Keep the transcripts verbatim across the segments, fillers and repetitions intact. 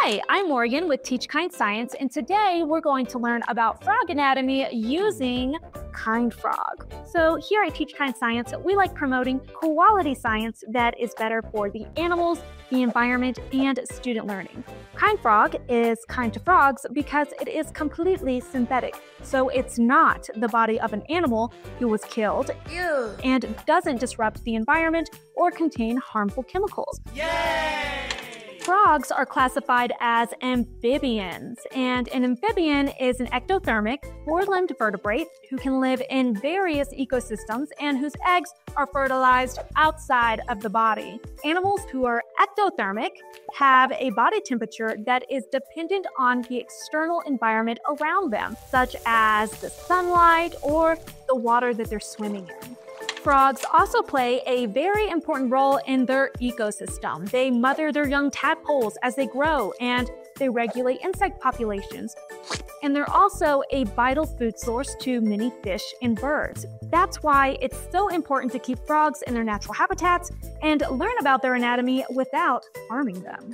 Hi, I'm Morgan with TeachKind Science, and today we're going to learn about frog anatomy using Kind Frog. So here at TeachKind Science, we like promoting quality science that is better for the animals, the environment, and student learning. Kind Frog is kind to frogs because it is completely synthetic. So it's not the body of an animal who was killed Ew. and doesn't disrupt the environment or contain harmful chemicals. Yay! Frogs are classified as amphibians, and an amphibian is an ectothermic, four-limbed vertebrate who can live in various ecosystems and whose eggs are fertilized outside of the body. Animals who are ectothermic have a body temperature that is dependent on the external environment around them, such as the sunlight or the water that they're swimming in. Frogs also play a very important role in their ecosystem. They mother their young tadpoles as they grow, and they regulate insect populations. And they're also a vital food source to many fish and birds. That's why it's so important to keep frogs in their natural habitats and learn about their anatomy without harming them.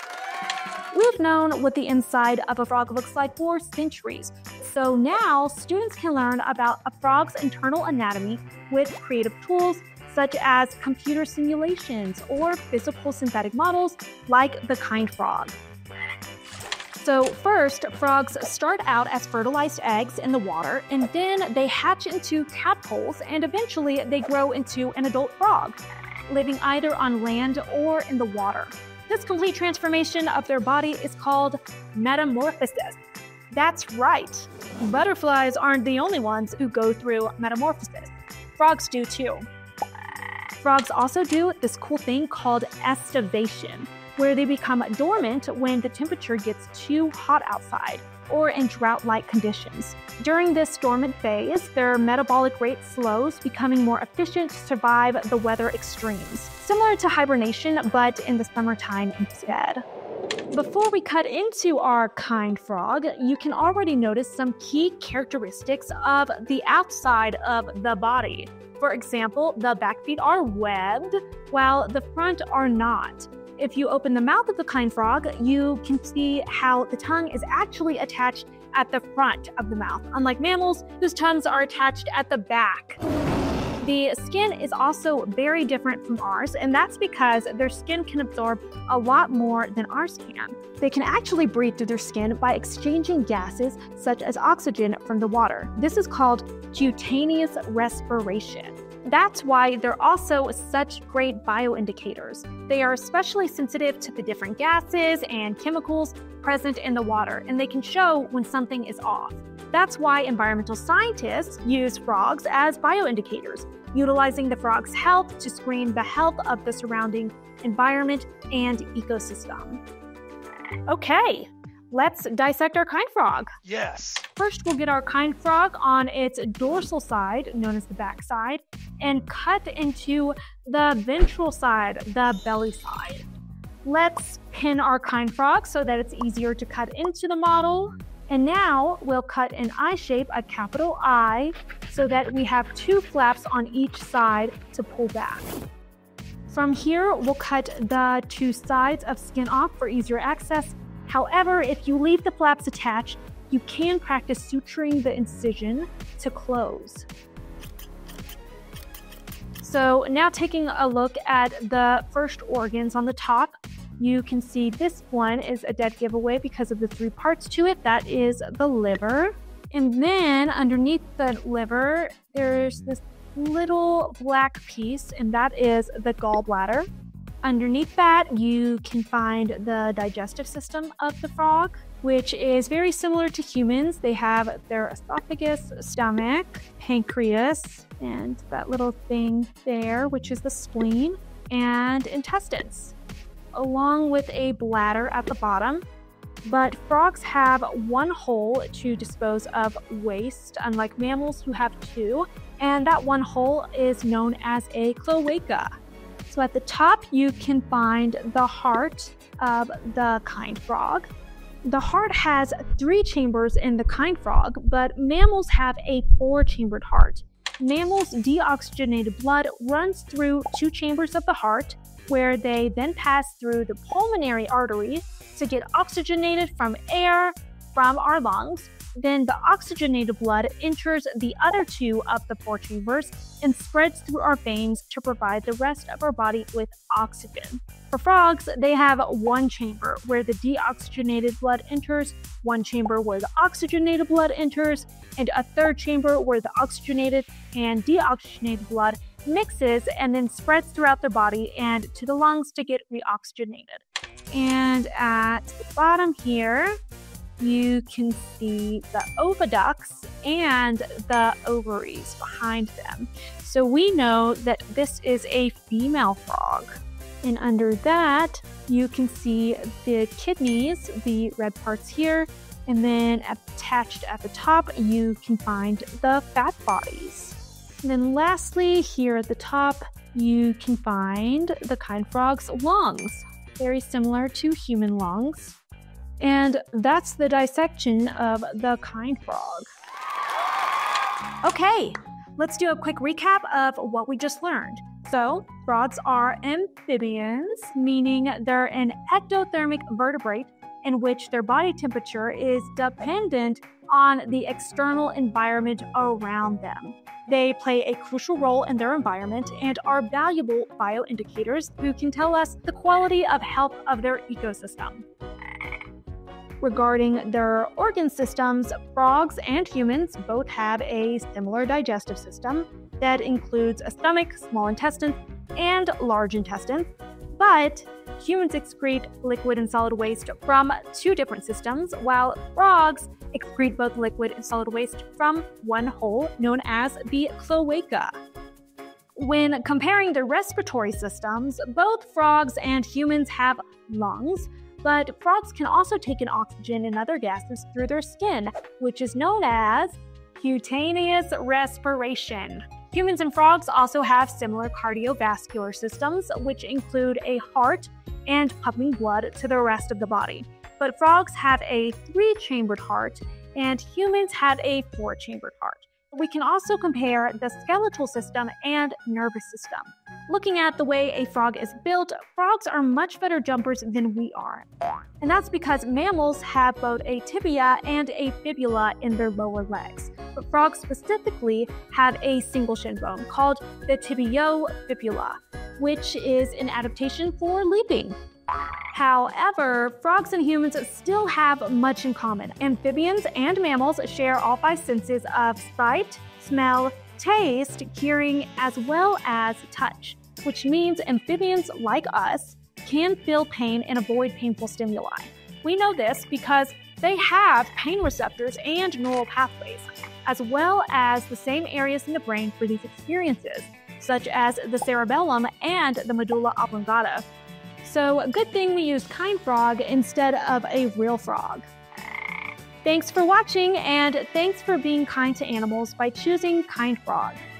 We've known what the inside of a frog looks like for centuries. So now students can learn about a frog's internal anatomy with creative tools such as computer simulations or physical synthetic models like the Kind Frog. So first, frogs start out as fertilized eggs in the water, and then they hatch into tadpoles, and eventually they grow into an adult frog, living either on land or in the water. This complete transformation of their body is called metamorphosis. That's right. Butterflies aren't the only ones who go through metamorphosis. Frogs do too. Frogs also do this cool thing called estivation, where they become dormant when the temperature gets too hot outside or in drought-like conditions. During this dormant phase, their metabolic rate slows, becoming more efficient to survive the weather extremes. Similar to hibernation, but in the summertime instead. Before we cut into our Kind Frog, you can already notice some key characteristics of the outside of the body. For example, the back feet are webbed, while the front are not. If you open the mouth of the Kind Frog, you can see how the tongue is actually attached at the front of the mouth, unlike mammals whose tongues are attached at the back. The skin is also very different from ours, and that's because their skin can absorb a lot more than ours can. They can actually breathe through their skin by exchanging gases such as oxygen from the water. This is called cutaneous respiration. That's why they're also such great bioindicators. They are especially sensitive to the different gases and chemicals present in the water, and they can show when something is off. That's why environmental scientists use frogs as bioindicators, utilizing the frog's health to screen the health of the surrounding environment and ecosystem. Okay, let's dissect our Kind Frog. Yes. First, we'll get our Kind Frog on its dorsal side, known as the back side, and cut into the ventral side, the belly side. Let's pin our Kind Frog so that it's easier to cut into the model. And now we'll cut an I shape, a capital I, so that we have two flaps on each side to pull back. From here, we'll cut the two sides of skin off for easier access. However, if you leave the flaps attached, you can practice suturing the incision to close. So now taking a look at the first organs on the top, you can see this one is a dead giveaway because of the three parts to it. That is the liver. And then underneath the liver, there's this little black piece, and that is the gallbladder. Underneath that, you can find the digestive system of the frog, which is very similar to humans. They have their esophagus, stomach, pancreas, and that little thing there, which is the spleen, and intestines, along with a bladder at the bottom. But frogs have one hole to dispose of waste, unlike mammals who have two, and that one hole is known as a cloaca. So at the top, you can find the heart of the Kind Frog. The heart has three chambers in the Kind Frog, but mammals have a four-chambered heart. Mammals' deoxygenated blood runs through two chambers of the heart, where they then pass through the pulmonary arteries to get oxygenated from air from our lungs. Then the oxygenated blood enters the other two of the four chambers and spreads through our veins to provide the rest of our body with oxygen. For frogs, they have one chamber where the deoxygenated blood enters, one chamber where the oxygenated blood enters, and a third chamber where the oxygenated and deoxygenated blood mixes and then spreads throughout their body and to the lungs to get reoxygenated. And at the bottom here, you can see the oviducts and the ovaries behind them. So we know that this is a female frog. And under that, you can see the kidneys, the red parts here, and then attached at the top, you can find the fat bodies. And then lastly, here at the top, you can find the kind frog's lungs, very similar to human lungs. And that's the dissection of the kind frog. Okay, let's do a quick recap of what we just learned. So, frogs are amphibians, meaning they're an ectothermic vertebrate in which their body temperature is dependent on the external environment around them. They play a crucial role in their environment and are valuable bioindicators who can tell us the quality of health of their ecosystem. Regarding their organ systems, frogs and humans both have a similar digestive system that includes a stomach, small intestine, and large intestine. But humans excrete liquid and solid waste from two different systems, while frogs excrete both liquid and solid waste from one hole known as the cloaca. When comparing the respiratory systems, both frogs and humans have lungs, but frogs can also take in oxygen and other gases through their skin, which is known as cutaneous respiration. Humans and frogs also have similar cardiovascular systems, which include a heart and pumping blood to the rest of the body. But frogs have a three-chambered heart, and humans have a four-chambered heart. We can also compare the skeletal system and nervous system. Looking at the way a frog is built, frogs are much better jumpers than we are. And that's because mammals have both a tibia and a fibula in their lower legs. But frogs specifically have a single shin bone called the tibiofibula, which is an adaptation for leaping. However, frogs and humans still have much in common. Amphibians and mammals share all five senses of sight, smell, taste, hearing, as well as touch, which means amphibians like us can feel pain and avoid painful stimuli. We know this because they have pain receptors and neural pathways, as well as the same areas in the brain for these experiences, such as the cerebellum and the medulla oblongata. So, a good thing we used kind frog instead of a real frog. Thanks for watching, and thanks for being kind to animals by choosing kind frog.